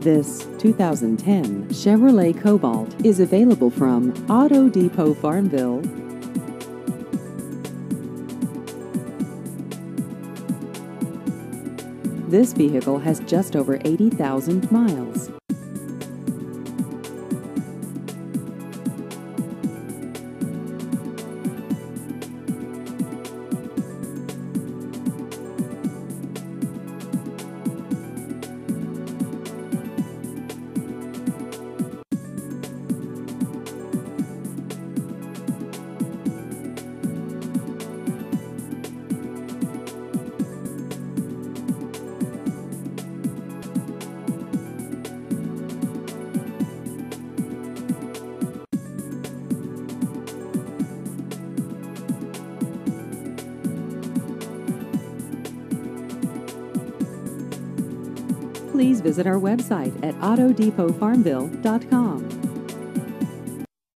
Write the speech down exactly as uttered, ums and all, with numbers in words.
This two thousand ten Chevrolet Cobalt is available from Auto Depot Farmville. This vehicle has just over eighty thousand miles. Please visit our website at auto depot farmville dot com.